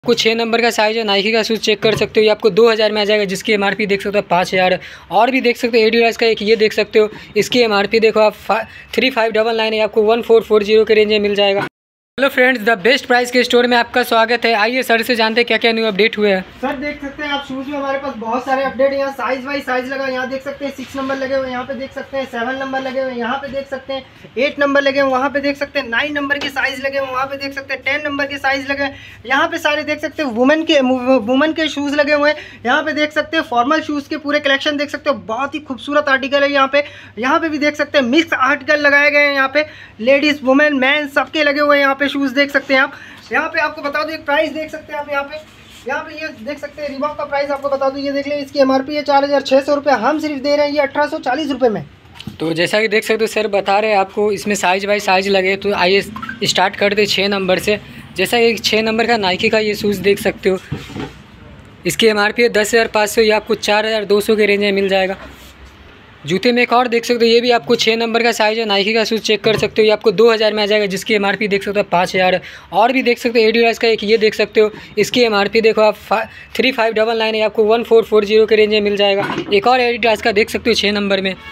आपको 6 नंबर का साइज़ है, नाइकी का शूज़ चेक कर सकते हो। ये आपको 2000 में आ जाएगा, जिसकी एमआरपी देख सकते हो 5000 है। और भी देख सकते हो एडिडास का एक ये देख सकते हो, इसकी एमआरपी देखो आप 3599 है, आपको 1440 के रेंज में मिल जाएगा। Hello friends, the best price के स्टोर में आपका स्वागत है। आइए सर से जानते हैं क्या क्या न्यू अपडेट हुए हैं। सर देख सकते हैं आप शूज में हमारे पास बहुत सारे अपडेट हैं। यहाँ साइज वाइज साइज लगा, यहाँ देख सकते हैं 6 नंबर लगे हुए, यहाँ पे देख सकते हैं 7 नंबर लगे हुए, यहाँ पे देख सकते हैं 8 नंबर लगे हुए, वहाँ पे देख सकते हैं 9 नंबर के साइज लगे हुए, वहाँ पे देख सकते हैं 10 नंबर के साइज लगे हैं। यहाँ पे सारे देख सकते हैं वुमेन के शूज़ लगे हुए हैं। यहाँ पे देख सकते हैं फॉर्मल शूज़ के पूरे कलेक्शन देख सकते हो, बहुत ही खूबसूरत आर्टिकल है। यहाँ पे भी देख सकते हैं मिक्स आर्टिकल लगाए गए हैं। यहाँ पे लेडीज़ वुमेन मैन सबके लगे हुए हैं। यहाँ पे शूज़ देख सकते हैं आप। यहाँ पे आपको बता दो एक प्राइस देख सकते हैं आप। यहाँ पे ये देख सकते हैं रिबॉक का प्राइस आपको बता दूं, ये देख लें, इसकी एमआरपी है 4600 रुपये, हम सिर्फ दे रहे हैं ये 1840 रुपये में। तो जैसा कि देख सकते हो सर बता रहे हैं आपको इसमें साइज बाई साइज लगे। तो आइए स्टार्ट करते 6 नंबर से। जैसा कि 6 नंबर का नाइकी का ये शूज़ देख सकते हो, इसकी एमआरपी है 10,500, ये आपको 4200 के रेंज में मिल जाएगा। जूते में एक और देख सकते हो, ये भी आपको 6 नंबर का साइज़ है, नाइकी का शूज़ चेक कर सकते हो। ये आपको 2000 में आ जाएगा, जिसकी एमआरपी देख सकते हो 5000 है। और भी देख सकते हो एडिडास का एक ये देख सकते हो, इसकी एमआरपी देखो आप 3599 है, आपको 1440 के रेंज में मिल जाएगा। एक और एडिडास का देख सकते हो 6 नंबर में,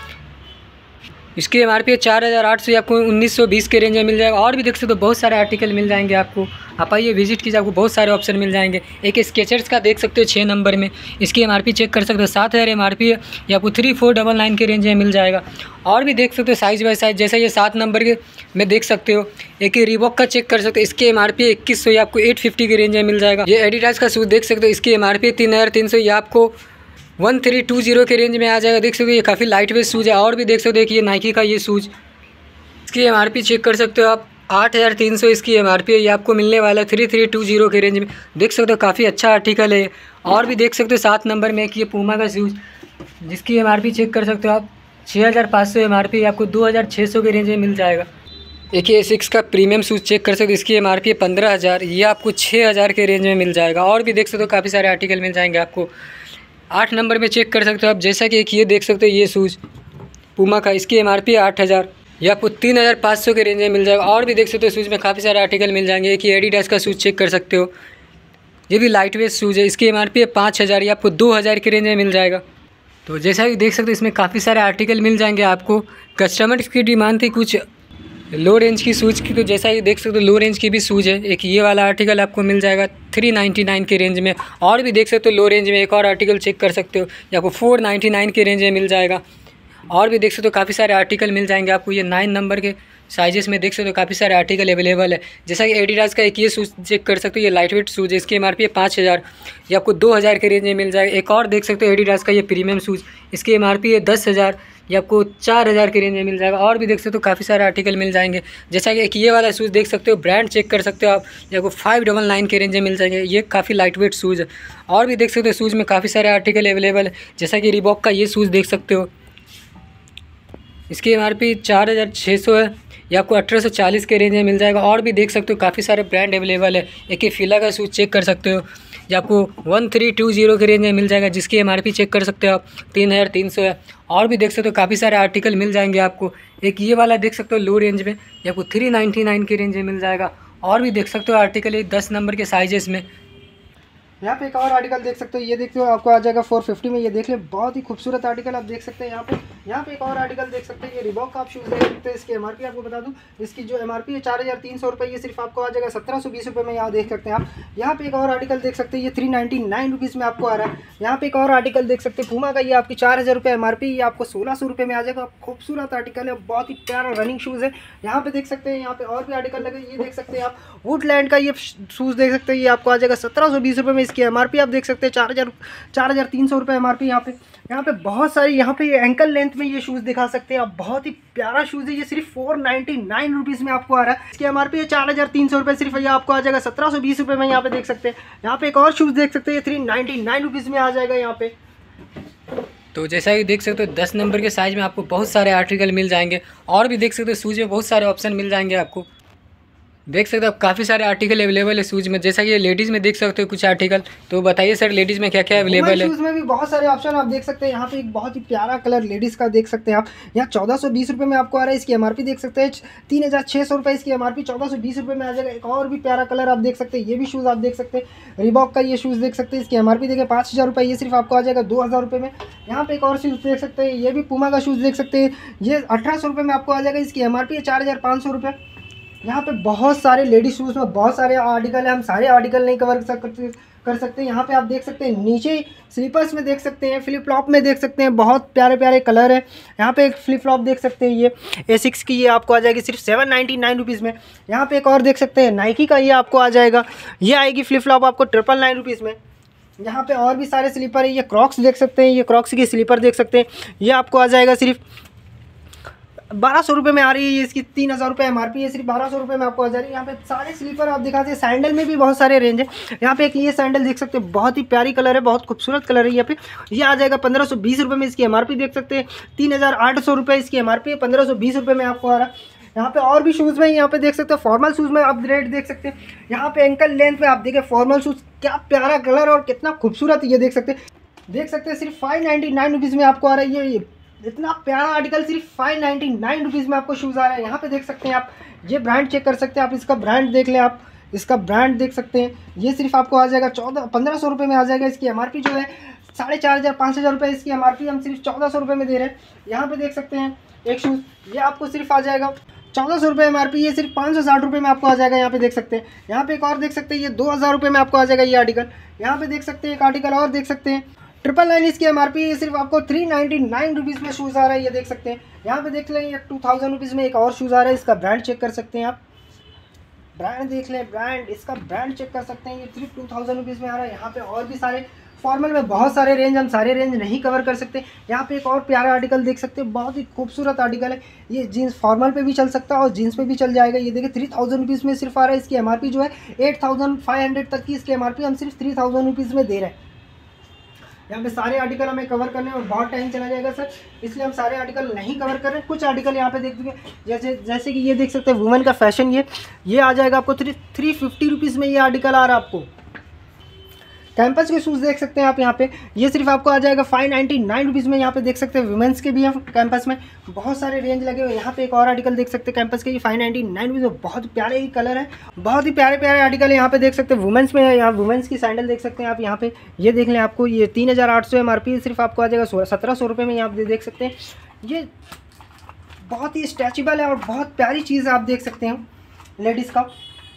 इसकी एमआरपी है 4800, आपको 1920 के रेंज में मिल जाएगा। और भी देख सकते हो बहुत सारे आर्टिकल मिल जाएंगे आपको। आप आइए विजिट कीजिए, आपको बहुत सारे ऑप्शन मिल जाएंगे। एक स्केचर्स का देख सकते हो 6 नंबर में, इसकी एमआरपी चेक कर सकते हो 7000 एमआरपी है, ये आपको 3499 के रेंज में मिल जाएगा। और भी देख सकते हो साइज बाय साइज, जैसा ये 7 नंबर के में देख सकते हो। एक ये रिबॉक का चेक कर सकते हो, इसकी एमआरपी 2100, ये आपको 850 के रेंज में मिल जाएगा। ये एडिडास का शूज़ देख सकते हो, इसकी एमआरपी 3300, ये आपको 1320 के रेंज में आ जाएगा। देख सकते हो ये काफ़ी लाइट वेट शूज़ है। और भी देख सकते हो कि ये नाइकी का ये शूज़, इसकी एमआरपी चेक कर सकते हो आप 8300, इसकी एमआरपी है, ये आपको मिलने वाला है 3320 के रेंज में। देख सकते हो काफ़ी अच्छा आर्टिकल है। और भी देख सकते हो 7 नंबर में एक ये पूमा का शूज़, जिसकी एमआरपी चेक कर सकते हो आप 6500 एमआरपी, आपको 2600 के रेंज में मिल जाएगा। एक ये 6 का प्रीमियम शूज़ चेक कर सकते हो, इसकी एमआरपी है 15000, ये आपको 6000 के रेंज में मिल जाएगा। और भी देख सकते हो काफ़ी सारे आर्टिकल मिल जाएंगे आपको। 8 नंबर में चेक कर सकते हो आप, जैसा कि एक ये देख सकते हो ये शूज़ पूमा का, इसकी एमआरपी है 8000, ये आपको 3500 के रेंज में मिल जाएगा। और भी देख सकते हो शूज़ में काफ़ी सारे आर्टिकल मिल जाएंगे। एक ये एडिडास का शूज़ चेक कर सकते हो, ये भी लाइट वेट शूज़ है, इसकी एमआरपी है 5000, ये आपको 2000 के रेंज में मिल जाएगा। तो जैसा कि देख सकते हो इसमें काफ़ी सारे आर्टिकल मिल जाएंगे आपको। कस्टमर्स की डिमांड थी कुछ लो रेंज की शूज़ की, तो जैसा कि देख सकते हो लो रेंज की भी शूज़ है। एक ये वाला आर्टिकल आपको मिल जाएगा 399 के रेंज में। और भी देख सकते हो लो रेंज में एक और आर्टिकल चेक कर सकते हो, ये आपको 499 के रेंज में मिल जाएगा। और भी देख सकते हो काफ़ी सारे आर्टिकल मिल जाएंगे आपको। ये 9 नंबर के साइजेस में देख सकते हो काफ़ी सारे आर्टिकल अवेलेबल है। जैसा कि एडिडास का एक ये शूज़ चेक कर सकते हो, ये लाइट वेट शूज़ है, इसकी एमआरपी है 5000, ये आपको 2000 के रेंज में मिल जाएगा। एक और देख सकते हो एडिडास का ये प्रीमियम शूज़, इसकी एमआरपी है 10000, ये आपको 4000 के रेंज में मिल जाएगा। और भी देख सकते हो काफ़ी सारे आर्टिकल मिल जाएंगे। जैसा कि एक ये वाला शूज़ देख सकते हो, ब्रांड चेक कर सकते हो आप, ये आपको 599 के रेंज में मिल जाएंगे। ये काफ़ी लाइट वेट शूज़ है। और भी देख सकते हो शूज़ में काफ़ी सारे आर्टिकल अवेलेबल है। जैसा कि रिबॉक का ये शूज़ देख सकते हो, इसकी एमआरपी 4600 है, ये आपको 1840 के रेंज में मिल जाएगा। और भी देख सकते हो काफ़ी सारे ब्रांड अवेलेबल है। एक ये फीला का शूज़ चेक कर सकते हो, ये आपको 1320 के रेंज में मिल जाएगा, जिसकी एमआरपी चेक कर सकते हो आप 3300 है। और भी देख सकते हो काफ़ी सारे आर्टिकल मिल जाएंगे आपको। एक ये वाला देख सकते हो लो रेंज में, ये आपको 399 के रेंज में मिल जाएगा। और भी देख सकते हो आर्टिकल ये 10 नंबर के साइजेस में। यहाँ पे एक और आर्टिकल देख सकते हो, ये देखते हो आपको आ जाएगा 450 में। ये देख ले बहुत ही खूबसूरत आर्टिकल आप देख सकते हैं। यहाँ पे एक और आर्टिकल देख सकते हैं, ये रिबॉक का आप शूज़ देख सकते हैं। इसकी एमआरपी आपको बता दूँ, इसकी जो एमआरपी है 4300 रुपये, ये सिर्फ आपको आ जाएगा 1720 रुपये में। यहाँ देख सकते हैं आप। यहाँ पे एक और आर्टिकल देख सकते हैं, ये 399 रुपीज़ में आपको आ रहा है। यहाँ पे एक और आर्टिकल देख सकते हैं पूमा का, ये आपकी 4000 रुपये एमआरपी, ये आपको 1600 रुपये में आ जाएगा। खूबसूरत आर्टिकल है, बहुत ही प्यारा रनिंग शूज़ है। यहाँ पे देख सकते हैं, यहाँ पे और भी आर्टिकल लगे, ये देख सकते हैं आप वुडलैंड का ये शूज़ देख सकते हैं, ये आपको आ जाएगा 1720 रुपये में। इसकी एमआरपी आप देख सकते हैं 4300 रुपये एमआरपी। यहाँ पे बहुत सारी, यहाँ पे एंकल लेंथ में ये शूज़ दिखा सकते हैं आप, बहुत ही प्यारा शूज़ है। ये सिर्फ 499 रुपीज़ में आपको आ रहा है। इसकी एमआरपी है 4300 रुपये, सिर्फ ये आपको आ जाएगा 1720 रुपये में। यहाँ पे देख सकते हैं, यहाँ पे एक और शूज़ देख सकते हैं, ये 399 रुपीज़ में आ जाएगा यहाँ पे। तो जैसा कि देख सकते हो 10 नंबर के साइज़ में आपको बहुत सारे आर्टिकल मिल जाएंगे। और भी देख सकते हो शूज़ में बहुत सारे ऑप्शन मिल जाएंगे आपको। देख सकते हो आप काफ़ी सारे आर्टिकल अवेलेबल है शूज़ में, जैसा कि ये लेडीज़ में देख सकते हो कुछ आर्टिकल। तो बताइए सर लेडीज़ में क्या क्या अवेलेबल है। शूज़ में भी बहुत सारे ऑप्शन आप देख सकते हैं। यहाँ पे एक बहुत ही प्यारा कलर लेडीज़ का देख सकते हैं आप, यहाँ 1420 रुपये में आपको आ रहा है। इसकी एमआरपी देख सकते हैं 3600 रुपये इसकी एमआरपी, 1420 रुपये में आ जाएगा। एक और भी प्यारा कलर आप देख सकते हैं, ये भी शूज़ आप देख सकते हैं रिबॉक का ये शूज़ देख सकते हैं। इसकी एमआरपी देखिए 5000 रुपये, ये सिर्फ आपको आ जाएगा 2000 रुपये में। यहाँ पे एक और शूज़ देख सकते हैं, ये भी पूमा का शूज़ देख सकते हैं, ये 1800 रुपये में आपको आ जाएगा। इसकी एमआरपी है 4500 रुपये। यहाँ पे बहुत सारे लेडीज शूज़ में बहुत सारे आर्टिकल है, हम सारे आर्टिकल नहीं कर सकते। यहाँ पे आप देख सकते हैं नीचे स्लीपर्स में देख सकते हैं, फ्लिप फ्लॉप में देख सकते हैं, बहुत प्यारे प्यारे कलर है। यहाँ पे एक फ्लिप फ्लॉप देख सकते हैं, ये A6 की, ये आपको आ जाएगी सिर्फ 799 रुपीज़ में। यहाँ पे एक और देख सकते हैं नाइकी का, ये आपको आ जाएगा, ये आएगी फ्लिप फ्लॉप आपको 999 रुपीज़ में। यहाँ पे और भी सारे स्लीपर है, ये क्रॉक्स देख सकते हैं, ये क्रॉक्स की स्लीपर देख सकते हैं, ये आपको आ जाएगा सिर्फ 1200 रुपये में आ रही है। ये इसकी 3000 रुपये एमआरपी है, सिर्फ 1200 रुपये में आपको आ जा रही है। यहाँ पे सारे स्लीपर आप दिखाते हैं। सैंडल में भी बहुत सारे रेंज है। यहाँ पे एक ये सैंडल देख सकते हैं, बहुत ही प्यारी कलर है, बहुत खूबसूरत कलर है। यहाँ पे ये आ जाएगा 1520 रुपये में, इसकी एमआरपी देख सकते हैं 3800 रुपये इसकी एमआरपी है, 1520 रुपये में आपको आ रहा है। यहाँ पे और भी शूज़ में यहाँ पे देख सकते हो, फॉर्मल शूज़ में आप रेट देख सकते हैं। यहाँ पे एंकल लेंथ में आप देखिए फॉर्मल शूज़, क्या प्यारा कलर और कितना खूबसूरत ये देख सकते हैं। सिर्फ 599 रुपीज़ में आपको आ रहा है। ये इतना प्यारा आर्टिकल सिर्फ 599 रुपीज़ में आपको शूज़ आ रहा है। यहाँ पे देख सकते हैं आप, ये ब्रांड चेक कर सकते हैं आप, इसका ब्रांड देख लें आप, इसका ब्रांड देख सकते हैं। ये सिर्फ आपको आ जाएगा 1500 रुपये में आ जाएगा। इसकी एमआरपी जो है 4500 5000 रुपये इसकी एमआरपी, हम सिर्फ 1400 रुपये में दे रहे हैं। यहाँ पे देख सकते हैं एक शूज़, ये आपको सिर्फ आ जाएगा 1400 रुपये एमआरपी, ये सिर्फ 560 रुपये में आपको आ जाएगा। यहाँ पे देख सकते हैं, यहाँ पे एक और देख सकते हैं, ये 2000 रुपये में आपको आ जाएगा ये आर्टिकल। यहाँ पे देख सकते हैं एक आर्टिकल और देख सकते हैं 999 इसकी एमआरपी, ये सिर्फ आपको 399 रुपीज़ में शूज़ आ रहा है। ये देख सकते हैं, यहाँ पे देख लें ये 2000 रुपीज़ में एक और शूज़ आ रहा है। इसका ब्रांड चेक कर सकते हैं आप, ब्रांड देख लें, ब्रांड, इसका ब्रांड चेक कर सकते हैं। ये सिर्फ 2000 रुपीज़ में आ रहा है। यहाँ पे और भी सारे फॉर्मल में बहुत सारे रेंज, हम सारे रेंज नहीं कवर कर सकते। यहाँ पे एक और प्यारा आर्टिकल देख सकते हैं, बहुत ही खूबसूरत आर्टिकल है। ये जीन्स फॉर्मल पे भी चल सकता है और जीन्स पे भी चल जाएगा। ये देखिए 3000 रुपीज़ में सिर्फ आ रहा है। इसकी एमआरपी जो है 8500 तक की इसकी एमआरपी, हम सिर्फ 3000 रुपीज़ में दे रहे हैं। यहाँ पे सारे आर्टिकल हमें कवर करने में बहुत टाइम चला जाएगा सर, इसलिए हम सारे आर्टिकल नहीं कवर कर रहे हैं। कुछ आर्टिकल यहाँ पे देख दीजिए, जैसे कि ये देख सकते हैं वुमेन का फैशन, ये आ जाएगा आपको 350 रुपीज़ में ये आर्टिकल आ रहा है आपको। कैंपस के शूज़ देख सकते हैं आप, यहाँ पे ये सिर्फ आपको आ जाएगा 599 रुपीज़ में। यहाँ पे देख सकते हैं वुमेंस के भी हैं, कैंपस में बहुत सारे रेंज लगे हुए। यहाँ पे एक और आर्टिकल देख सकते हैं कैंपस के, ये 599 रुपीज़ में, बहुत प्यारे ही कलर है, बहुत ही प्यारे प्यारे आर्टिकल है। यहाँ पे देख सकते हैं वुमेंस में है, यहाँ वुमेंस की सैंडल देख सकते हैं आप। यहाँ पे ये देख लें, आपको ये 3800 एमआरपी, सिर्फ आपको आ जाएगा 1700 रुपये में। यहाँ पे देख सकते हैं ये बहुत ही स्ट्रेचेबल है और बहुत प्यारी चीज़ आप देख सकते हैं लेडीज़ का।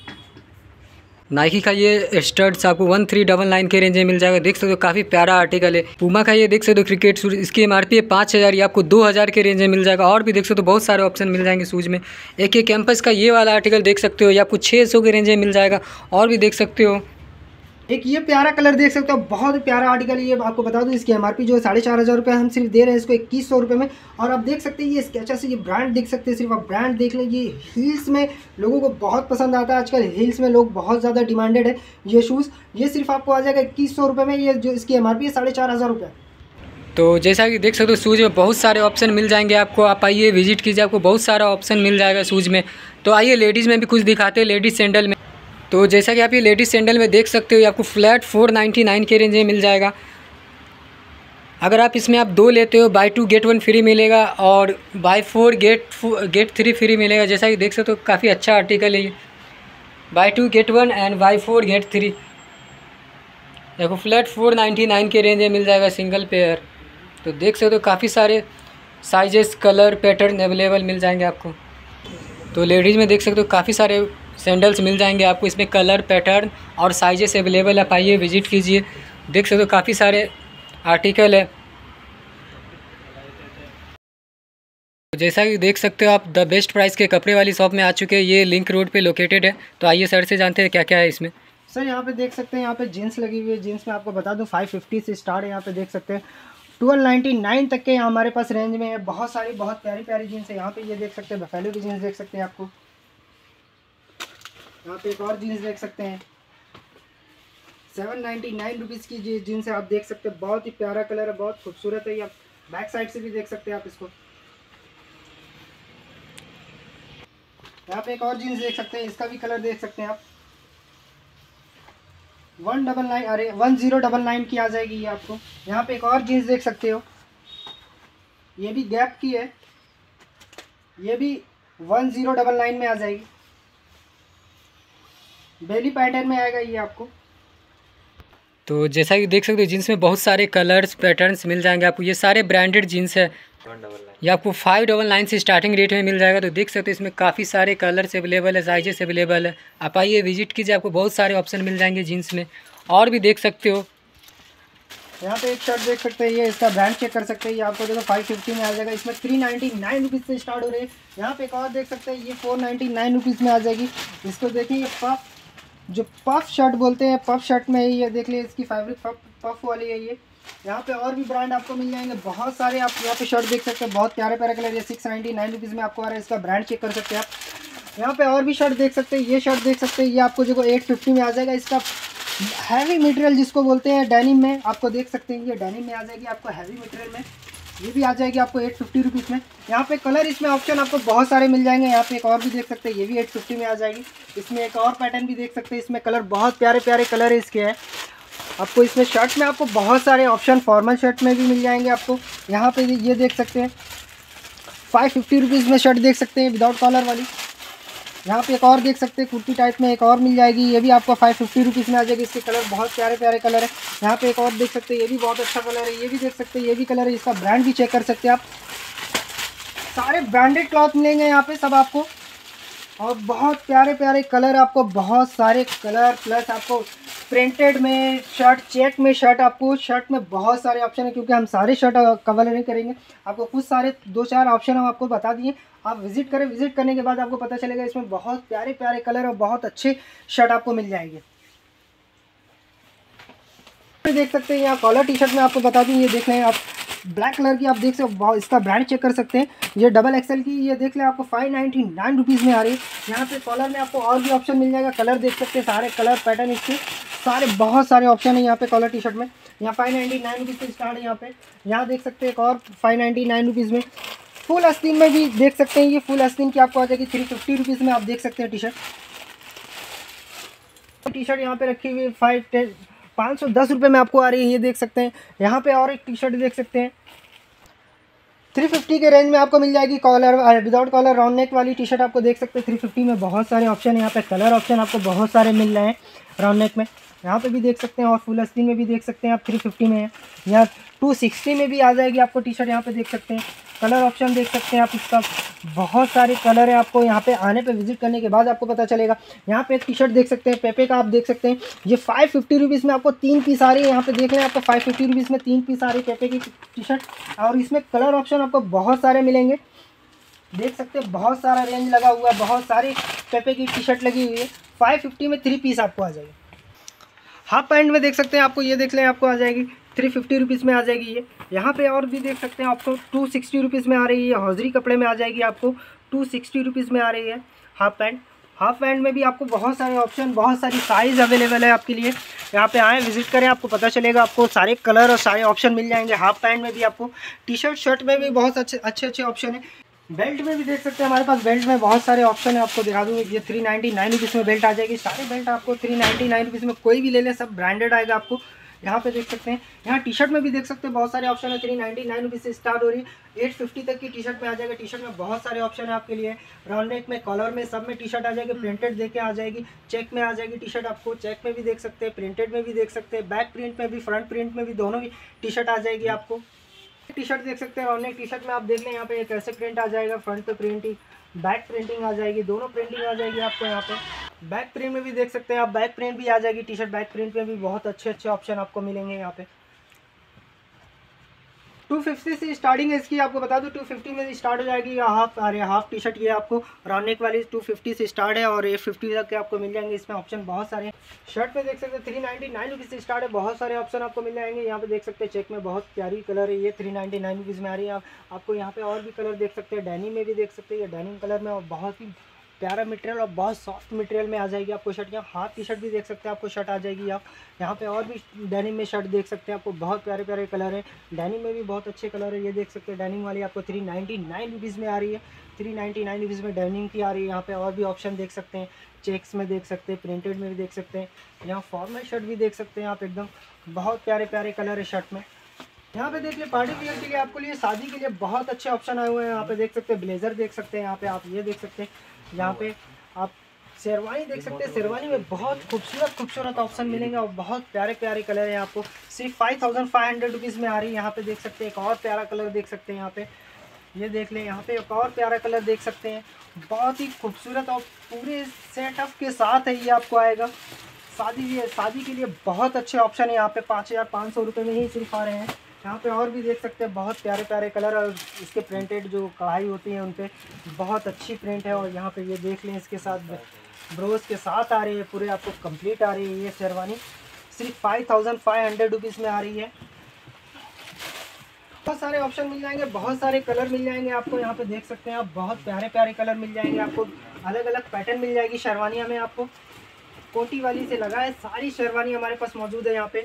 नाइकी का ये स्टड्स आपको 1399 के रेंज में मिल जाएगा। देख सकते हो काफ़ी प्यारा आर्टिकल है। पूमा का ये देख सकते हो क्रिकेट शूज, इसकी एमआरपी है 5000, ये आपको 2000 के रेंज में मिल जाएगा। और भी देख सकते हो बहुत सारे ऑप्शन मिल जाएंगे शूज़ में। एक ये कैंपस का ये वाला आर्टिकल देख सकते हो, ये आपको 600 के रेंज में मिल जाएगा। और भी देख सकते हो एक ये प्यारा कलर देख सकते हो, बहुत प्यारा आर्टिकल। ये आपको बता दूं इसकी एमआरपी जो है 4500 रुपये, हम सिर्फ दे रहे हैं इसको 2100 रुपये में। और आप देख सकते हैं ये स्केचर्स, ये ब्रांड देख सकते हैं, सिर्फ आप ब्रांड देख लें। ये हील्स में लोगों को बहुत पसंद आता है आजकल, हील्स में लोग बहुत ज़्यादा डिमांडेड है ये शूज़। ये सिर्फ आपको आ जाएगा 2100 रुपये में, ये जो इसकी एमआरपी है 4500 रुपये। तो जैसा कि देख सकते हो शूज़ में बहुत सारे ऑप्शन मिल जाएंगे आपको, आप आइए विजिट कीजिए, आपको बहुत सारा ऑप्शन मिल जाएगा शूज़ में। तो आइए लेडीज़ में भी कुछ दिखाते हैं, लेडीज़ सैंडल में। तो जैसा कि आप ये लेडीज़ सैंडल में देख सकते हो, ये आपको फ्लैट 499 के रेंज में मिल जाएगा। अगर आप इसमें आप 2 लेते हो, बाय 2 गेट 1 फ्री मिलेगा और बाय 4 गेट 3 फ्री मिलेगा। जैसा कि देख सकते हो काफ़ी अच्छा आर्टिकल है ये, buy 2 get 1 and buy 4 get 3। देखो फ्लैट 499 के रेंज में मिल जाएगा सिंगल पेयर। तो देख सकते हो काफ़ी सारे साइजेस, कलर, पैटर्न अवेलेबल मिल जाएंगे आपको। तो लेडीज़ में देख सकते हो काफ़ी सारे सैंडल्स मिल जाएंगे आपको, इसमें कलर, पैटर्न और साइजेस अवेलेबल है। आप आइए विजिट कीजिए, देख सकते हो काफ़ी सारे आर्टिकल है। जैसा कि देख सकते हो आप द बेस्ट प्राइस के कपड़े वाली शॉप में आ चुके हैं। ये लिंक रोड पे लोकेटेड है। तो आइए सर से जानते हैं क्या क्या है इसमें। सर यहाँ पे देख सकते हैं, यहाँ पे जीन्स लगी हुई है। जीन्स में आपको बता दूं 550 से स्टार्ट है। यहाँ पे देख सकते हैं 1299 तक के यहाँ हमारे पास रेंज में है। बहुत सारी बहुत प्यारी प्यारी जीन्स है। यहाँ पे ये देख सकते हैं बफेलो की जीन्स देख सकते हैं आपको। यहाँ पे एक और जीन्स देख सकते हैं 799 रुपीज़ की जीन्स है। आप देख सकते हैं बहुत ही प्यारा कलर है, बहुत खूबसूरत है। ये आप बैक साइड से भी देख सकते हैं आप इसको। यहाँ पे एक और जीन्स देख सकते हैं, इसका भी कलर देख सकते हैं आप। 199 अरे 1099 की आ जाएगी ये आपको। यहाँ पे एक और जीन्स देख सकते हो, ये भी गैप की है, ये भी 1099 में आ जाएगी। बेली पैटर्न में आएगा ये आपको। तो जैसा कि देख सकते हो जीन्स में बहुत सारे कलर्स पैटर्न्स मिल जाएंगे आपको। ये सारे ब्रांडेड जीन्स है। ये आपको 599 से स्टार्टिंग रेट में मिल जाएगा। तो देख सकते हो इसमें काफ़ी सारे कलर्स अवेलेबल है, साइजेस अवेलेबल है। आप आइए विजिट कीजिए, आपको बहुत सारे ऑप्शन मिल जाएंगे जीन्स में। और भी देख सकते हो, यहाँ पे एक शर्ट देख सकते हैं, ये इसका ब्रांड चेक कर सकते हैं। ये आपको देखो 550 में आ जाएगा। इसमें 399 रुपीज़ से स्टार्ट हो रहे हैं। यहाँ पे एक और देख सकते हैं, ये 499 रुपीज़ में आ जाएगी। इसको देखिए, ये पफ, जो पफ शर्ट बोलते हैं, पफ शर्ट में ये देख लीजिए, इसकी फैब्रिक पफ वाली है ये। यहाँ पे और भी ब्रांड आपको मिल जाएंगे बहुत सारे। आप यहाँ पे शर्ट देख सकते हैं, बहुत प्यारे प्यारे कलर। ये 699 रुपीज़ में आपको आ रहा है। इसका ब्रांड चेक कर सकते हैं आप। यहाँ पे और भी शर्ट देख सकते हैं, ये शर्ट देख सकते हैं, ये आपको जो 850 में आ जाएगा। इसका हैवी मटेरियल जिसको बोलते हैं डेनिम में, आपको देख सकते हैं, ये डेनिम में आ जाएगी आपको हैवी मटेरियल में। ये भी आ जाएगी आपको 850 रुपीज़ में। यहाँ पे कलर इसमें ऑप्शन आपको बहुत सारे मिल जाएंगे। यहाँ पे एक और भी देख सकते हैं, ये भी 850 में आ जाएगी। इसमें एक और पैटर्न भी देख सकते हैं, इसमें कलर बहुत प्यारे प्यारे कलर है इसके हैं। आपको इसमें शर्ट में आपको बहुत सारे ऑप्शन, फॉर्मल शर्ट में भी मिल जाएंगे आपको। यहाँ पे ये देख सकते हैं 550 रुपीज़ में शर्ट देख सकते हैं विदाउट कॉलर वाली। यहाँ पे एक और देख सकते हैं कुर्ती टाइप में एक और मिल जाएगी, ये भी आपको 550 रुपीज़ में आ जाएगी। इसके कलर बहुत प्यारे प्यारे कलर है। यहाँ पे एक और देख सकते हैं, ये भी बहुत अच्छा कलर है। ये भी देख सकते हैं, ये भी कलर है। इसका ब्रांड भी चेक कर सकते हैं आप। सारे ब्रांडेड क्लॉथ मिलेंगे यहाँ पे सब आपको, और बहुत प्यारे प्यारे कलर आपको, बहुत सारे कलर। प्लस आपको प्रिंटेड में शर्ट, चेक में शर्ट, आपको शर्ट में बहुत सारे ऑप्शन है। क्योंकि हम सारे शर्ट कवर नहीं करेंगे, आपको कुछ सारे 2-4 ऑप्शन हम आपको बता दिए। आप विजिट करें, विजिट करने के बाद आपको पता चलेगा इसमें बहुत प्यारे प्यारे कलर और बहुत अच्छे शर्ट आपको मिल जाएंगे। देख सकते हैं यहाँ कॉलर टी शर्ट में आपको बता दूँ, ये देख लें आप, ब्लैक कलर की आप देख सकते हो। इसका ब्रांड चेक कर सकते हैं, ये डबल एक्सएल की, ये देख लें आपको 599 रुपीज़ में आ रही है। यहाँ पे कॉलर में आपको और भी ऑप्शन मिल जाएगा। कलर देख सकते हैं, सारे कलर पैटर्न इसके सारे, बहुत सारे ऑप्शन है यहाँ पे कॉलर टी शर्ट में। यहाँ 599 रुपीज़ से स्टार्ट है। यहाँ देख सकते हैं एक और 599 रुपीज़ में। फुल आस्तीन में भी देख सकते हैं, ये फुल आस्तीन की आपको आ जाएगी 350 रुपीज़ में। आप देख सकते हैं टी शर्ट यहाँ पे रखी हुई 510 रुपये में आपको आ रही है, ये देख सकते हैं। यहाँ पे और एक टी शर्ट देख सकते हैं 350 के रेंज में आपको मिल जाएगी। Collar without collar round neck वाली टी शर्ट आपको देख सकते हैं 350 में। बहुत सारे ऑप्शन है यहाँ पे, कलर ऑप्शन आपको बहुत सारे मिल रहे हैं राउंड नेक में। यहाँ पे भी देख सकते हैं, और फुल आस्तीन में भी देख सकते हैं आप 350 में है। यहाँ 260 में भी आ जाएगी आपको टी शर्ट, यहाँ पे देख सकते हैं। कलर ऑप्शन देख सकते हैं आप, इसका बहुत सारे कलर है। आपको यहाँ पे आने पे विजिट करने के बाद आपको पता चलेगा। यहाँ पे एक टी शर्ट देख सकते हैं पेपे का, आप देख सकते हैं, ये 550 रुपीज़ में आपको 3 पीस आ रही है। यहाँ पे देख लें, आपको 550 रुपीज़ में 3 पीस आ रही है पेपे की टी शर्ट। और इसमें कलर ऑप्शन आपको बहुत सारे मिलेंगे, देख सकते हैं। बहुत सारा रेंज लगा हुआ है, बहुत सारी पेपे की टी शर्ट लगी हुई है। 550 में 3 पीस आपको आ जाएगी। हाफ पैंट में देख सकते हैं आपको, ये देख लें, आपको आ जाएगी 350 रुपीज़ में आ जाएगी ये। यहाँ पे और भी देख सकते हैं आपको 260 रुपीज़ में आ रही है। हौजरी कपड़े में आ जाएगी आपको 260 रुपीज़ में आ रही है हाफ पैंट। हाफ पैंट में भी आपको बहुत सारे ऑप्शन, बहुत सारी साइज़ अवेलेबल है आपके लिए। यहाँ पे आएँ, विजिट करें, आपको पता चलेगा। आपको सारे कलर और सारे ऑप्शन मिल जाएंगे। हाफ पैंट में भी आपको, टी शर्ट शर्ट में भी बहुत अच्छे ऑप्शन है। बेल्ट में भी देख सकते हैं हमारे पास, बेल्ट में बहुत सारे ऑप्शन है। आपको दिखा दूँ, ये 399 रुपीज़ में बेल्ट आ जाएगी। सारे बेल्ट आपको 399 रुपीज़ में, कोई भी ले लें, सब ब्रांडेड आएगा आपको। यहाँ पे देख सकते हैं, यहाँ टी शर्ट में भी देख सकते हैं बहुत सारे ऑप्शन है। 399 रुपीज़ से स्टार्ट हो रही है, 850 तक की टी शर्ट में आ जाएगा। टी शर्ट में बहुत सारे ऑप्शन है आपके लिए। राउंड नेक में, कॉलर में, सब में टी शर्ट आ जाएगी। प्रिंटेड देके आ जाएगी, चेक में आ जाएगी टी शर्ट आपको। चेक में भी देख सकते हैं, प्रिंटेड में भी देख सकते हैं, बैक प्रिंट में भी, फ्रंट प्रिंट में भी, दोनों भी टी शर्ट आ जाएगी आपको। टी शर्ट देख सकते हैं, राउंड नेक टी शर्ट में आप देख लें, यहाँ पे एक ऐसे प्रिंट आ जाएगा, फ्रंट पे प्रिंटिंग, बैक प्रिंटिंग आ जाएगी, दोनों प्रिंटिंग आ जाएगी आपको। यहाँ पे बैक प्रिंट में भी देख सकते हैं आप, बैक प्रिंट भी आ जाएगी टी शर्ट। बैक प्रिंट में भी बहुत अच्छे ऑप्शन आपको मिलेंगे यहाँ पे। 250 से स्टार्टिंग है इसकी, आपको बता दूं 250 में स्टार्ट हो जाएगी। हाफ टी शर्ट ये आपको राउंड नेक वाली 250 से स्टार्ट है, और 850 तक के आपको मिल जाएंगे। इसमें ऑप्शन बहुत सारे हैं। शर्ट में देख सकते हैं 399 रुपीज़ से स्टार्ट है, बहुत सारे ऑप्शन आपको मिल जाएंगे। यहाँ पे देख सकते हैं चेक में बहुत प्यारी कलर है, ये 399 रुपीज़ में आ रही है। आपको यहाँ पे और भी कलर देख सकते हैं, डेनिम में भी देख सकते हैं, ये डेनिम कलर में, और बहुत ही प्यारा मटेरियल और बहुत सॉफ्ट मटेरियल में आ जाएगी आपको शर्ट। यहाँ हाफ टी शर्ट भी देख सकते हैं, आपको शर्ट आ जाएगी। आप यहाँ पे और भी डेनिम में शर्ट देख सकते हैं, आपको बहुत प्यारे प्यारे कलर है। डेनिम में भी बहुत अच्छे कलर है, ये देख सकते हैं। डेनिम वाली आपको 399 रुपीज़ में आ रही है, 399 रुपीज़ में डेनिम की आ रही है। यहाँ पे और भी ऑप्शन देख सकते हैं, चेक्स में देख सकते हैं, प्रिंटेड में भी देख सकते हैं। यहाँ फॉर्मल शर्ट भी देख सकते हैं आप, एकदम बहुत प्यारे प्यारे कलर है शर्ट में। यहाँ पे देख लिए पार्टी वियर के लिए, आपको लिए शादी के लिए बहुत अच्छे ऑप्शन आए हुए हैं। यहाँ पे देख सकते हैं ब्लेजर देख सकते हैं, यहाँ पे आप ये देख सकते हैं। यहाँ पे आप शेरवानी देख सकते हैं, शेरवानी में बहुत खूबसूरत ऑप्शन मिलेंगे और बहुत प्यारे प्यारे कलर है। आपको सिर्फ 5500 रुपीज़ में आ रही है। यहाँ पे देख सकते हैं एक और प्यारा कलर देख सकते हैं, यहाँ पे ये देख लें। यहाँ पे एक और प्यारा कलर देख सकते हैं, बहुत ही खूबसूरत और पूरे सेटअप के साथ है ये आपको आएगा। शादी के लिए बहुत अच्छे ऑप्शन है। यहाँ पे 5500 रुपये में ही सिर्फ आ रहे हैं। यहाँ पे और भी देख सकते हैं बहुत प्यारे प्यारे कलर, और इसके प्रिंटेड जो कढ़ाई होती है उन पे बहुत अच्छी प्रिंट है। और यहाँ पे ये देख लें, इसके साथ ब्रोज के साथ आ रही है, पूरे आपको कंप्लीट आ रही है। ये शेरवानी सिर्फ 5500 रुपीज़ में आ रही है। बहुत सारे ऑप्शन मिल जाएंगे, बहुत सारे कलर मिल जाएंगे आपको। यहाँ पे देख सकते हैं आप, बहुत प्यारे प्यारे कलर मिल जाएंगे आपको। अलग अलग पैटर्न मिल जाएगी शेरवानियाँ में आपको। कोटी वाली से लगा है, सारी शेरवानी हमारे पास मौजूद है यहाँ पे।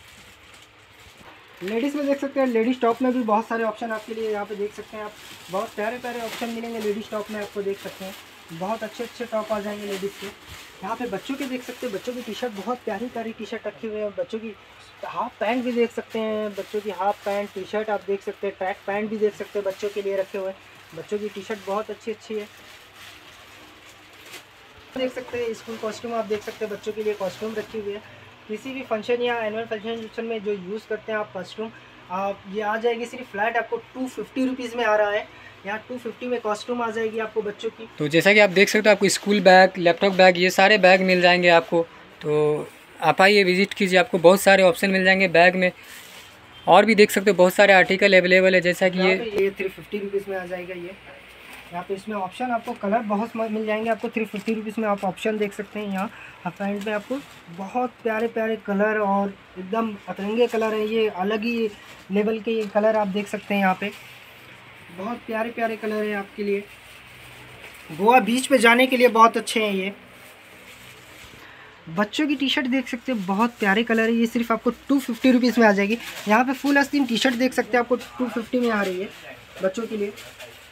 लेडीज़ में देख सकते हैं, लेडीज़ टॉप में भी बहुत सारे ऑप्शन आपके लिए यहाँ पे देख सकते हैं आप। बहुत प्यारे प्यारे ऑप्शन मिलेंगे लेडीज़ टॉप में आपको, देख सकते हैं। बहुत अच्छे टॉप आ जाएंगे लेडीज़ के। यहाँ पे बच्चों के देख सकते हैं, बच्चों की टी शर्ट बहुत प्यारी प्यारी टी शर्ट रखी हुई है। बच्चों की हाफ पैंट भी देख सकते हैं, बच्चों की हाफ पैंट टी शर्ट आप देख सकते हैं। ट्रैक पैंट भी देख सकते हैं बच्चों के लिए रखे हुए। बच्चों की टी शर्ट बहुत अच्छी है, देख सकते हैं। स्कूल कॉस्ट्यूम आप देख सकते हैं, बच्चों के लिए कॉस्ट्यूम रखी हुई है। किसी भी फंक्शन या एनुअल फंक्शन में जो यूज़ करते हैं आप कॉस्ट्यूम, आप ये आ जाएगी सिर्फ फ्लैट आपको 250 रुपीज़ में आ रहा है। यहाँ 250 में कॉस्ट्यूम आ जाएगी आपको बच्चों की। तो जैसा कि आप देख सकते हो, आपको स्कूल बैग, लैपटॉप बैग, ये सारे बैग मिल जाएंगे आपको। तो आप आइए, विज़िट कीजिए, आपको बहुत सारे ऑप्शन मिल जाएंगे बैग में। और भी देख सकते हो बहुत सारे आर्टिकल अवेलेबल है, जैसा कि ये 350 रुपीज़ में आ जाएगा। ये यहाँ पे इसमें ऑप्शन आपको कलर बहुत मिल जाएंगे आपको। 350 रुपीज़ में आप ऑप्शन देख सकते हैं। यहाँ हाफ पैंट में आपको बहुत प्यारे प्यारे कलर और एकदम अतरंगे कलर है, ये अलग ही लेवल के ये कलर आप देख सकते हैं। यहाँ पे बहुत प्यारे प्यारे कलर है आपके लिए। गोवा बीच पे जाने के लिए बहुत अच्छे हैं ये। बच्चों की टी शर्ट देख सकते हैं, बहुत प्यारे कलर है। ये सिर्फ आपको 250 रुपीज़ में आ जाएगी। यहाँ पे फुल आस्तीन टी शर्ट देख सकते हैं, आपको 250 में आ रही है बच्चों के लिए।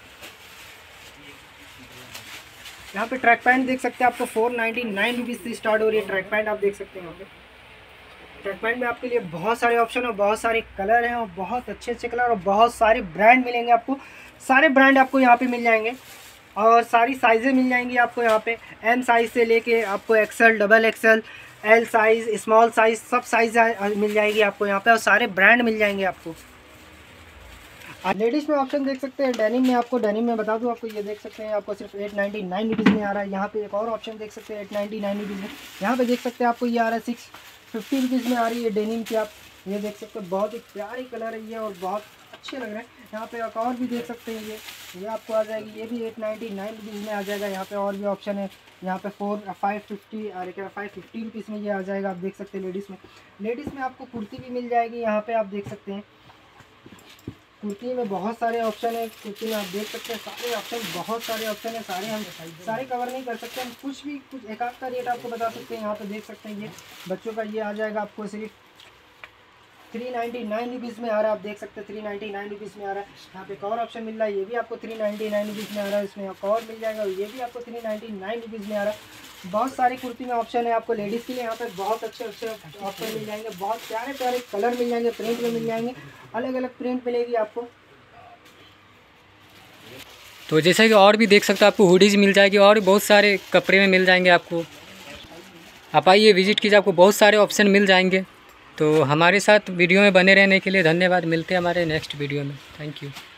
यहाँ पे ट्रैक पैंट देख सकते हैं, आपको 499 रुपीज़ से स्टार्ट हो रही है ट्रैक पैंट, आप देख सकते हैं। यहाँ पे ट्रैक पैंट में आपके लिए बहुत सारे ऑप्शन और बहुत सारे कलर हैं, और बहुत अच्छे कलर और बहुत सारे ब्रांड मिलेंगे आपको। सारे ब्रांड आपको यहाँ पे मिल जाएंगे, और सारी साइज़ें मिल जाएंगी आपको यहाँ पे। एम साइज़ से लेके आपको XL, double XL, L size, small size, सब साइज़ मिल जाएगी आपको यहाँ पे, और सारे ब्रांड मिल जाएंगे आपको। लेडीज़ में ऑप्शन देख सकते हैं। डेनिम में आपको, डेनिम में बता दूं आपको, ये देख सकते हैं आपको सिर्फ 899 रुपीज़ में आ रहा है। यहाँ पे एक और ऑप्शन देख सकते हैं 899 रुपीज़ में। यहाँ पे देख सकते हैं आपको ये आ रहा है 650 रुपीज़ में आ रही है डेनिम की। आप ये देख सकते हैं, बहुत ही प्यारी कलर है ये और बहुत अच्छे लग रहे हैं। यहाँ पे एक और भी देख सकते हैं, ये आपको आ जाएगी, ये भी 899 रुपीज़ में आ जाएगा। यहाँ पे और भी ऑप्शन है, यहाँ पे 550 रुपीज़ में ये आ जाएगा, आप देख सकते हैं। लेडीज़ में आपको कुर्ती भी मिल जाएगी, यहाँ पे आप देख सकते हैं। कुर्ती में बहुत सारे ऑप्शन है, कुर्ती में आप देख सकते हैं सारे ऑप्शन, बहुत सारे ऑप्शन है। सारे कवर नहीं कर सकते हम, कुछ एक आध का रेट आपको बता सकते हैं। यहाँ पे देख सकते हैं, ये बच्चों का ये आ जाएगा आपको सिर्फ 399 रुपीज़ में आ रहा है, आप देख सकते हैं 399 रुपीज़ में आ रहा है। यहाँ पे एक और ऑप्शन मिल रहा है, ये भी आपको 399 रुपीज़ में आ रहा है। इसमें एक और मिल जाएगा, ये भी आपको 399 रुपीज़ में आ रहा है। बहुत सारी कुर्ती में ऑप्शन है आपको लेडीज़ के लिए। यहाँ पे बहुत अच्छे ऑप्शन मिल जाएंगे, बहुत प्यारे प्यारे कलर मिल जाएंगे, प्रिंट में मिल जाएंगे, अलग अलग प्रिंट मिलेगी आपको। तो जैसे कि और भी देख सकते हैं, आपको हुडीज़ मिल जाएगी और बहुत सारे कपड़े में मिल जाएंगे आपको। आप आइए, विजिट कीजिए, आपको बहुत सारे ऑप्शन मिल जाएंगे। तो हमारे साथ वीडियो में बने रहने के लिए धन्यवाद। मिलते हैं हमारे नेक्स्ट वीडियो में। Thank you.